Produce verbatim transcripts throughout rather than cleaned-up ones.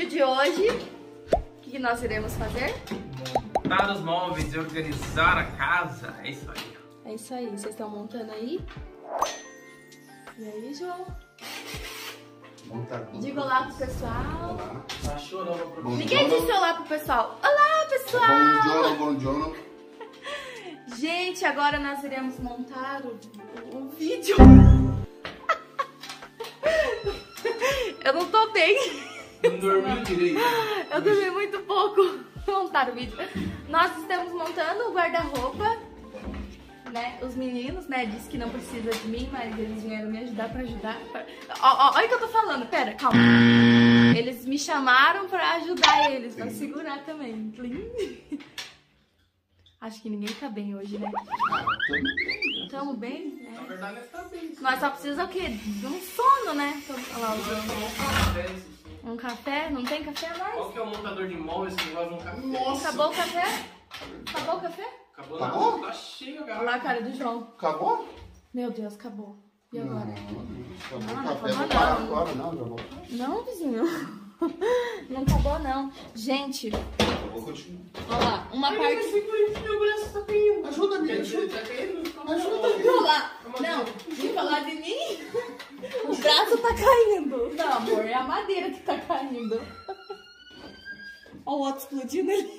vídeo de hoje, o que nós iremos fazer? Montar os móveis e organizar a casa. É isso aí. É isso aí, vocês estão montando aí? E aí, João? Diga olá pro pessoal. Olá. Tá chorando pro Ninguém disse olá pro pessoal. Olá, pessoal! Bom dia, bom dia. Gente, agora nós iremos montar o, o, o vídeo. Eu não tô bem. Não dormiu direito. Eu dormi muito pouco. Montar o vídeo. Nós estamos montando o guarda-roupa, né? Os meninos, né? Disse que não precisa de mim, mas eles vieram me ajudar pra ajudar. Pra... Ó, ó, olha o que eu tô falando. Pera, calma. Eles me chamaram pra ajudar eles, pra segurar também. Acho que ninguém tá bem hoje, né? Tamo bem, né? Na verdade, nós tá bem. Nós só precisamos o quê? De um sono, né? Olha lá, o João. Um café? Não tem café mais? Qual que é o montador de móveis que gosta de um café? Nossa. Acabou o café? Acabou o café? Acabou, Acabou? não. Tá cheio, Olha galera. lá a cara do João. Acabou? Meu Deus, acabou. E agora? Não, Não, não, não café, acabou vou parar não. agora, não, já vou. Não, vizinho. Não acabou, não. Gente, Eu vou continuar. olha lá. Uma Ai, parte... mas segura, meu braço tá caindo. Ajuda-me, Quer ajuda. dizer, tá caindo? Ajuda. Olha lá. Não, de falar de mim, o braço tá caindo. Não, amor, é a madeira que tá caindo. Olha o outro explodindo ali.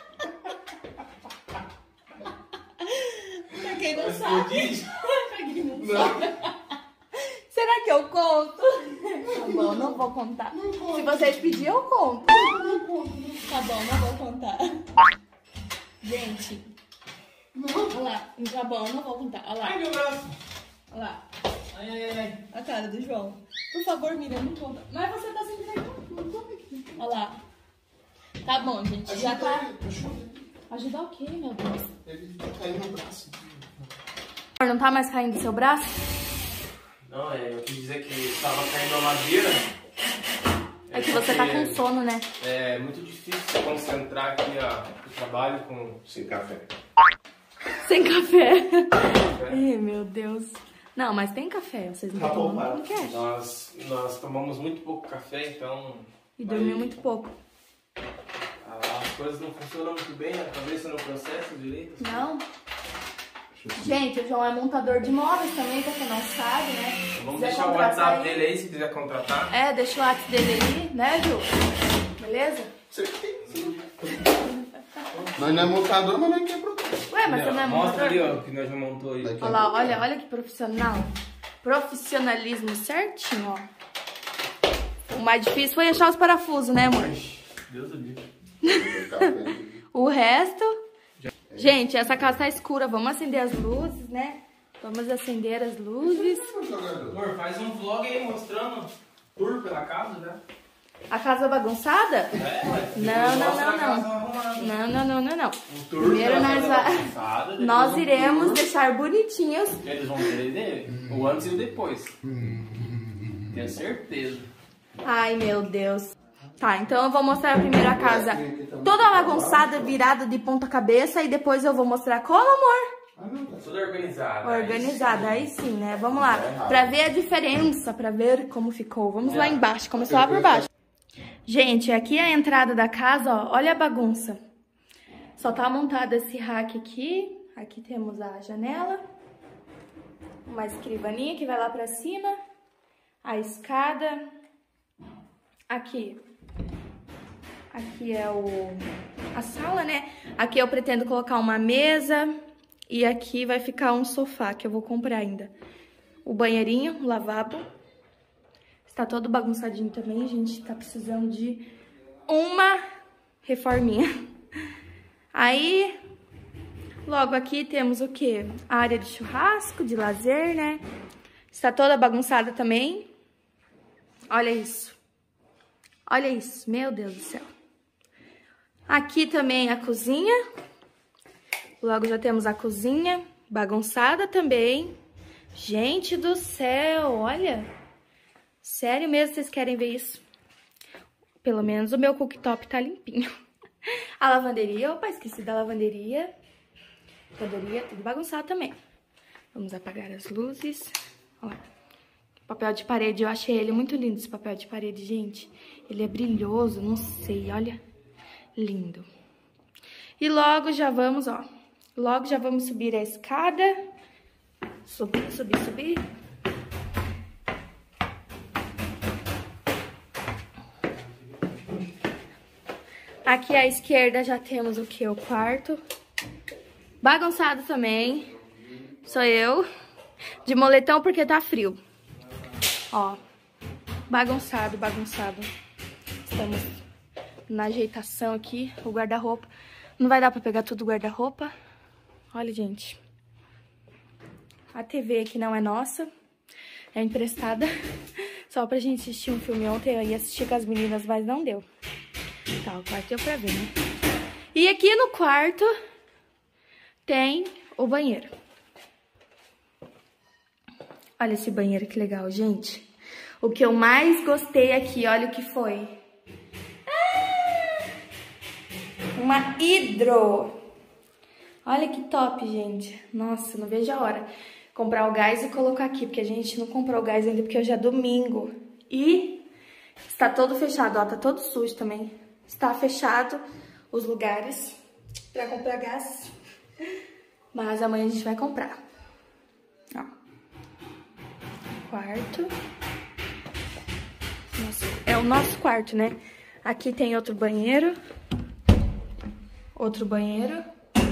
Pra quem não sabe. Pra quem não sabe. Será que eu conto? Tá bom, não vou contar. Se vocês pedirem, eu conto. Tá bom, não vou contar. Gente, olha lá. Tá bom, não vou contar. Olha lá. Ai, meu braço. Olha lá. Ai, ai, ai. A cara do João. Por favor, Miriam, não conta. Mas você tá sempre aqui. Olha lá. Tá bom, gente. Já Ajuda tá. ele, ajuda ele. Ajudar o quê, meu Deus? Ele tá caindo no braço. Não tá mais caindo do seu braço? Não, é, eu quis dizer que tava caindo a ladeira. É que você tá com sono, né? É muito difícil se concentrar aqui, ó, no trabalho com... Sem café. Sem café. Ai, meu Deus. Não, mas tem café. Vocês não Tá estão bom, tomando para. porque quer. Nós, nós tomamos muito pouco café, então... E dormiu aí, muito pouco. As coisas não funcionam muito bem, a cabeça não processa direito. Não? Gente, o João é montador de móveis também, pra quem não sabe, né? Vamos Quiser deixar o contratar WhatsApp ele- dele aí, se quiser contratar. É, deixa o WhatsApp dele aí, né, Ju? Beleza? Nós não é montador, mas nós quebrou. Ué, mas você não é Mostra montador? ali, ó, que nós já montou aí. Daqui. Olha lá, olha, olha que profissional. Profissionalismo certinho, ó. O mais difícil foi achar os parafusos, né, amor? Deus do livre. O resto... Gente, essa casa tá escura. Vamos acender as luzes, né? Vamos acender as luzes. Amor, faz um vlog aí mostrando tour pela casa, né? A casa bagunçada? É, ué. Não, não, Mostra não, a casa não. arrumada. Não, não, não, não, não. Um tour Primeiro pela nós, casa va- bagunçada, depois nós um iremos tour. deixar bonitinhos. Eles vão querer dele, o antes e o depois. Tenho certeza. Ai, meu Deus. Tá, então eu vou mostrar primeiro a casa toda bagunçada, virada de ponta cabeça. E depois eu vou mostrar como, amor? Tudo organizado. Organizada, aí sim, né? Vamos lá. Pra ver a diferença, pra ver como ficou. Vamos lá embaixo, começar lá por baixo. Gente, aqui é a entrada da casa, ó. Olha a bagunça. Só tá montado esse rack aqui. Aqui temos a janela. Uma escrivaninha que vai lá pra cima. A escada. Aqui. Aqui é o, a sala, né? Aqui eu pretendo colocar uma mesa. E aqui vai ficar um sofá que eu vou comprar ainda. O banheirinho, o lavabo. Está todo bagunçadinho também, gente. Tá precisando de uma reforminha. Aí, logo aqui temos o quê? A área de churrasco, de lazer, né? Está toda bagunçada também. Olha isso. Olha isso, meu Deus do céu. Aqui também a cozinha. Logo já temos a cozinha bagunçada também. Gente do céu, olha. Sério mesmo, vocês querem ver isso? Pelo menos o meu cooktop tá limpinho. A lavanderia, opa, esqueci da lavanderia. Lavanderia, tudo bagunçado também. Vamos apagar as luzes. Olha lá. Papel de parede, eu achei ele muito lindo, esse papel de parede, gente. Ele é brilhoso, não sei, olha. Lindo. E logo já vamos, ó. Logo já vamos subir a escada. Subir, subir, subir. Aqui à esquerda já temos o que? O quarto. Bagunçado também. Sou eu. De moletom porque tá frio. Ó. Bagunçado, bagunçado. Estamos na ajeitação aqui. O guarda-roupa. Não vai dar pra pegar tudo o guarda-roupa. Olha, gente. A T V aqui não é nossa. É emprestada. Só pra gente assistir um filme ontem. Eu ia assistir com as meninas, mas não deu. Tá, o quarto deu pra ver, né? E aqui no quarto tem o banheiro. Olha esse banheiro que legal, gente. O que eu mais gostei aqui, olha o que foi. Ah! Uma hidro. Olha que top, gente. Nossa, não vejo a hora. Comprar o gás e colocar aqui, porque a gente não comprou o gás ainda, porque hoje é domingo. E está todo fechado, ó, tá todo sujo também. Está fechado os lugares para comprar gás. Mas amanhã a gente vai comprar. Ó. Quarto. Nossa, é o nosso quarto, né? Aqui tem outro banheiro. Outro banheiro.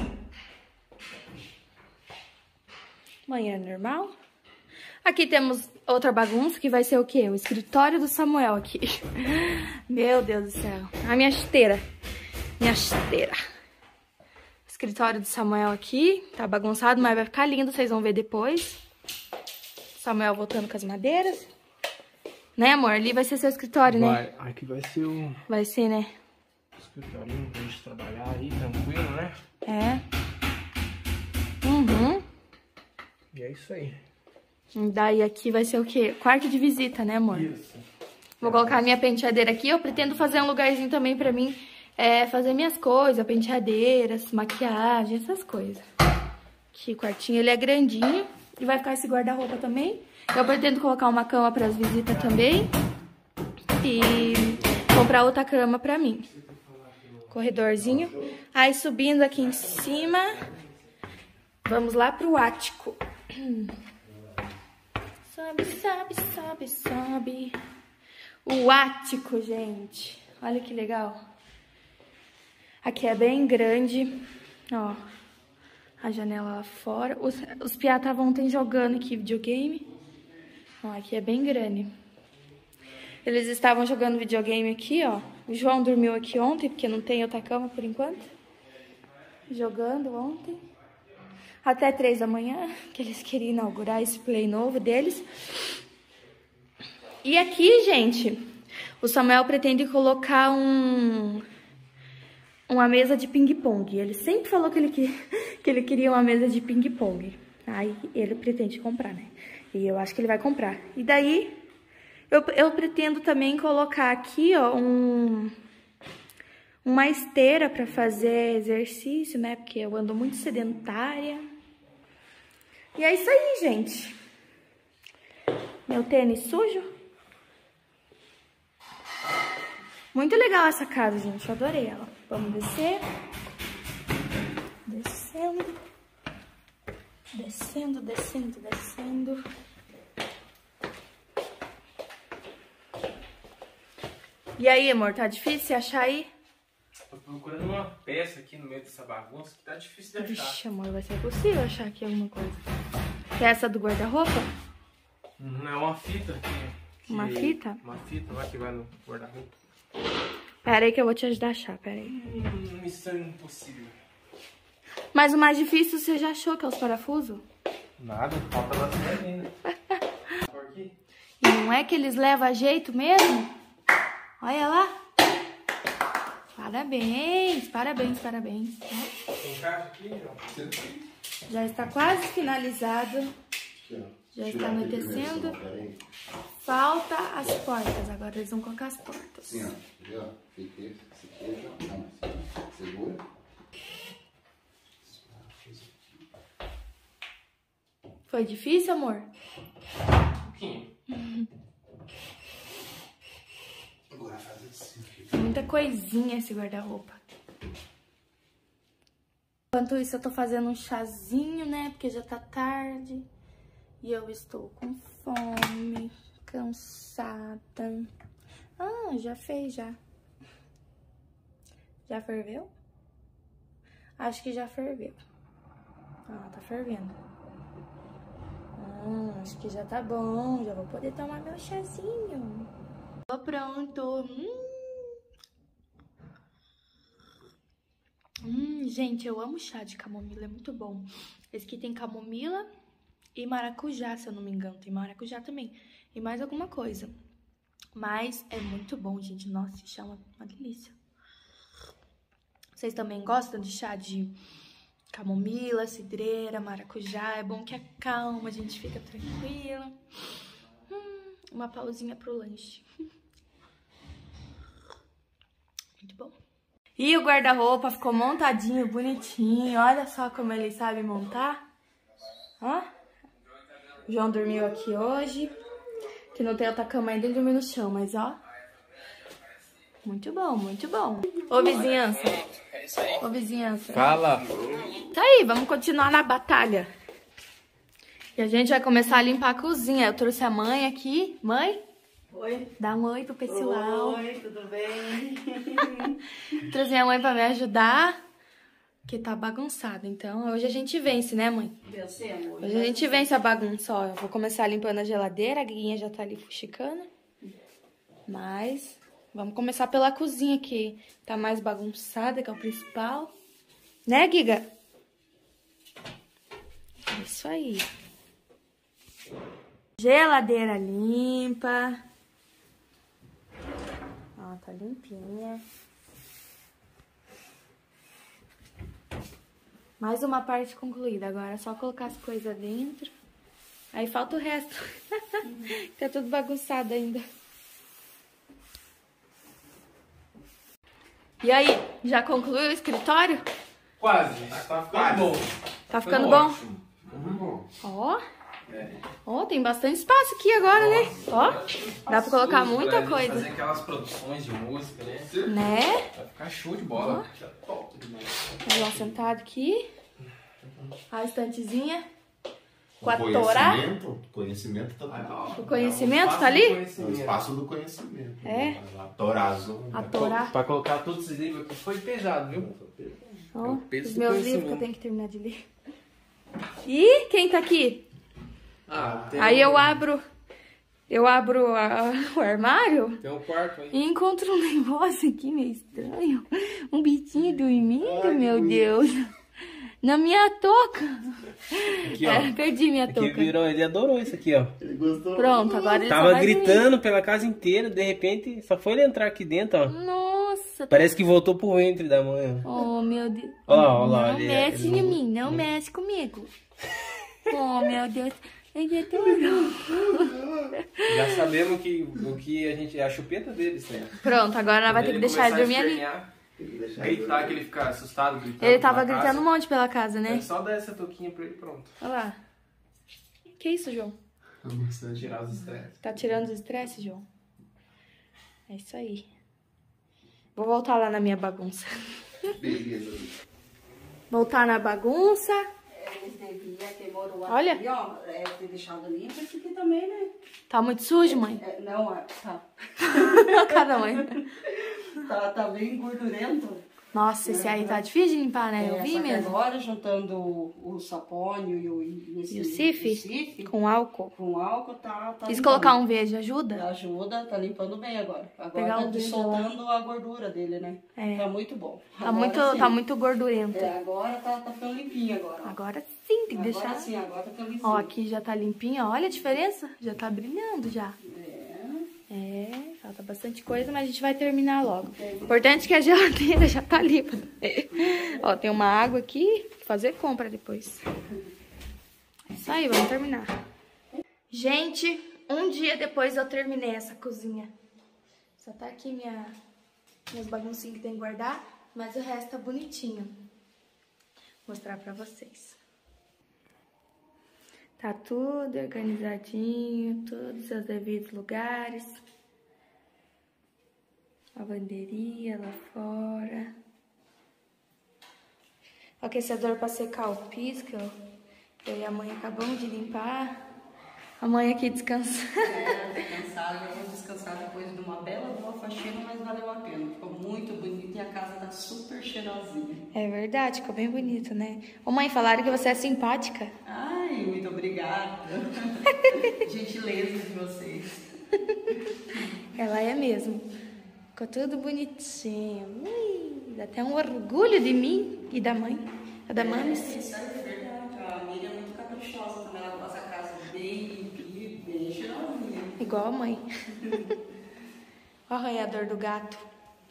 Banheiro normal. Aqui temos outra bagunça, que vai ser o quê? O escritório do Samuel aqui. Meu Deus do céu. A minha esteira. Minha esteira. Escritório do Samuel aqui. Tá bagunçado, mas vai ficar lindo. Vocês vão ver depois. Samuel voltando com as madeiras. Né, amor? Ali vai ser seu escritório, vai, né? Aqui vai ser o... Vai ser, né? escritório pra gente trabalhar aí, tranquilo, né? É. Uhum. E é isso aí. Daí aqui vai ser o quê? Quarto de visita, né, amor? Isso. Vou colocar a minha penteadeira aqui. Eu pretendo fazer um lugarzinho também pra mim é, fazer minhas coisas, penteadeiras, maquiagem, essas coisas. Aqui o quartinho, ele é grandinho. E vai ficar esse guarda-roupa também. Eu pretendo colocar uma cama pras visitas também. E comprar outra cama pra mim. Corredorzinho. Aí subindo aqui em cima, vamos lá pro ático. Sobe, sobe, sobe, sobe. O ático, gente. Olha que legal. Aqui é bem grande. Ó. A janela lá fora. Os, os piá estavam ontem jogando aqui videogame. Ó, aqui é bem grande. Eles estavam jogando videogame aqui, ó. O João dormiu aqui ontem, porque não tem outra cama por enquanto. Jogando ontem. Até três da manhã, que eles queriam inaugurar esse play novo deles. E aqui, gente, o Samuel pretende colocar um... uma mesa de ping-pong. Ele sempre falou que ele, que, que ele queria uma mesa de ping-pong. Aí ele pretende comprar, né? E eu acho que ele vai comprar. E daí, eu, eu pretendo também colocar aqui, ó, um... uma esteira pra fazer exercício, né? Porque eu ando muito sedentária. E é isso aí, gente. Meu tênis sujo. Muito legal essa casa, gente. Eu adorei ela. Vamos descer. Descendo. Descendo, descendo, descendo. E aí, amor? Tá difícil achar aí? Tô procurando uma peça aqui no meio dessa bagunça que tá difícil de achar. Vixe, amor, vai ser possível achar aqui alguma coisa. Peça do guarda-roupa? Não, é uma fita aqui. Que... Uma fita? Uma fita, vai que vai no guarda-roupa. Pera aí que eu vou te ajudar a achar, pera aí. Hum, missão impossível. Mas o mais difícil você já achou, que é os parafusos? Nada, falta bastante ainda. Aqui. E não é que eles levam a jeito mesmo? Olha lá. Parabéns, parabéns, parabéns. Tem caixa aqui, João? Já está quase finalizado. Já está anoitecendo. Falta as portas. Agora eles vão colocar as portas. Assim, ó. Viu? Fica esse aqui, ó. Não, assim, segura. Foi difícil, amor? Um pouquinho. muita coisinha esse guarda-roupa. Enquanto isso, eu tô fazendo um chazinho, né? Porque já tá tarde. E eu estou com fome, cansada. Ah, já fez, já. Já ferveu? Acho que já ferveu. Ah, tá fervendo. Ah, acho que já tá bom. Já vou poder tomar meu chazinho. Tô pronto. Hum. Hum, gente, eu amo chá de camomila, é muito bom. Esse aqui tem camomila e maracujá, se eu não me engano. Tem maracujá também. E mais alguma coisa. Mas é muito bom, gente. Nossa, esse chá é uma, uma delícia. Vocês também gostam de chá de camomila, cidreira, maracujá? É bom que acalma, a gente fica tranquila. Hum, uma pausinha pro lanche. Muito bom. E o guarda-roupa ficou montadinho, bonitinho. Olha só como ele sabe montar. Ó. O João dormiu aqui hoje. Que não tem outra cama ainda, ele dormiu no chão, mas ó. Muito bom, muito bom. Ô, vizinhança. Ô, vizinhança. Fala. Tá aí, vamos continuar na batalha. E a gente vai começar a limpar a cozinha. Eu trouxe a mãe aqui. Mãe? Oi. Dá um oi pro pessoal. Oi, tudo bem? Trouxe a mãe pra me ajudar. Que tá bagunçado. Então, hoje a gente vence, né, mãe? Vencemos. Hoje a gente vence a bagunça, ó. Eu vou começar limpando a geladeira. A Guiguinha já tá ali fuxicando. Mas vamos começar pela cozinha, que tá mais bagunçada, que é o principal. Né, Giga? É isso aí. Geladeira limpa. Ó, tá limpinha. Mais uma parte concluída. Agora é só colocar as coisas dentro. Aí falta o resto. Tá tudo bagunçado ainda. E aí, já concluiu o escritório? Quase. Tá ficando bom. Tá ficando bom? Muito bom. Ó. É. Ó, tem bastante espaço aqui agora, né? Ó. Dá pra colocar muita coisa. Fazer aquelas produções de música, né? Né? Vai ficar show de bola. Tá top demais. O João sentado aqui. A estantezinha. Com a O Torá. conhecimento, conhecimento tá tudo. O conhecimento É um tá ali? espaço É o do espaço do conhecimento. É. A Torazona. A Torá. Pra colocar todos esses livros aqui foi pesado, viu? Ó, É o peso os do meus conhecimento. livros que eu tenho que terminar de ler. E quem tá aqui? Ah, tem Aí um, eu abro, eu abro a- o armário Tem um quarto aí. e encontro um negócio aqui meio estranho. Um bichinho dormindo, meu Deus. Na minha touca. Aqui, ó. É, perdi minha Aqui touca. virou, ele adorou isso aqui, ó. Ele gostou. Pronto, agora ele só Tava vai dormir. gritando pela casa inteira, de repente, só foi ele entrar aqui dentro, ó. Nossa. Parece que voltou pro ventre da mãe. Oh, meu Deus. Olha lá, olha lá, Não ele- mexe ele em não- mim, não mexe comigo. Oh, meu Deus. Ele adorou. Já sabemos que o que a gente é a chupeta deles, né? Pronto, agora ela vai ter que deixar ele dormir ali. Gritar, que ele fica assustado, gritando. Ele tava pela gritando um casa. monte pela casa, né? É só dar essa touquinha pra ele, pronto. Olha lá. Que isso, João? Tirar os estresses. Tá tirando os estresse, João? É isso aí. Vou voltar lá na minha bagunça. Beleza. Voltar na bagunça. Eles deviam ter morado Olha. aqui, ó. É, ter deixado limpo isso aqui também, né? Tá muito sujo, mãe? É, não, é, tá. Cada mãe. Tá, tá bem gordurento. Nossa, esse aí tá difícil de limpar, né? Eu É, vi só que mesmo. agora, juntando o, o sapônio e o, e esse, E o Cif? o Cif, Com álcool. com álcool, tá, tá E se limpando. colocar um verde ajuda? Ajuda, tá limpando bem agora. Agora Pegar tá um verde soltando a gordura dele, né? É. Tá muito bom. Tá Agora muito, sim. tá muito gordurento. É, agora tá, tá ficando limpinho agora. ó. Agora sim, tem que Agora deixar. sim, agora tá ficando limpinho. Ó, aqui já tá limpinho, ó. Olha a diferença. Já tá brilhando já. É. É, falta bastante coisa, mas a gente vai terminar logo. Importante é que a geladeira já tá limpa. Ó, tem uma água aqui, fazer compra depois. É isso aí, vamos terminar. Gente, um dia depois eu terminei essa cozinha. Só tá aqui minha, meus baguncinhos que tem que guardar, mas o resto tá bonitinho. Vou mostrar pra vocês. Tá tudo organizadinho, todos os seus devidos lugares. Lavanderia lá fora. O aquecedor para secar o piso, que eu, eu e a mãe acabamos de limpar. A mãe aqui descansando. É, descansar, eu vou descansar depois de uma bela boa faxina, mas valeu a pena. Ficou muito bonito e a casa tá super cheirosinha. É verdade, ficou bem bonito, né? Ô mãe, falaram que você é simpática. Ai, muito obrigada. Gentileza de vocês. Ela é mesmo. Ficou tudo bonitinho. Ui, dá até um orgulho de mim e da mãe. A da Mames. Isso aí é verdade. A Miriam é muito caprichosa também. Ela gosta da casa bem limpinha, bem cheirosinha. Igual a mãe. O arranhador do gato.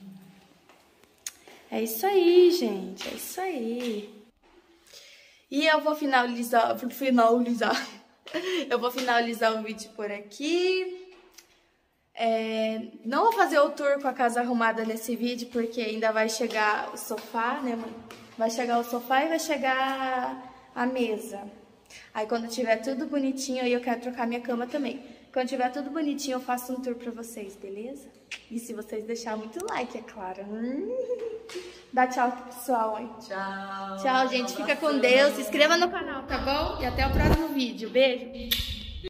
É isso aí, gente. É isso aí. E eu vou finalizar. Finalizar. Eu vou finalizar o vídeo por aqui. É, não vou fazer o tour com a casa arrumada nesse vídeo, porque ainda vai chegar o sofá, né, mãe? Vai chegar o sofá e vai chegar a mesa. Aí quando tiver tudo bonitinho, aí eu quero trocar minha cama também. Quando tiver tudo bonitinho, eu faço um tour pra vocês, beleza? E se vocês deixarem muito like, é claro. Hum. Dá tchau pro pessoal, mãe. Tchau. Tchau, gente. Fica com Deus. Se inscreva no canal, tá bom? E até o próximo vídeo. Beijo.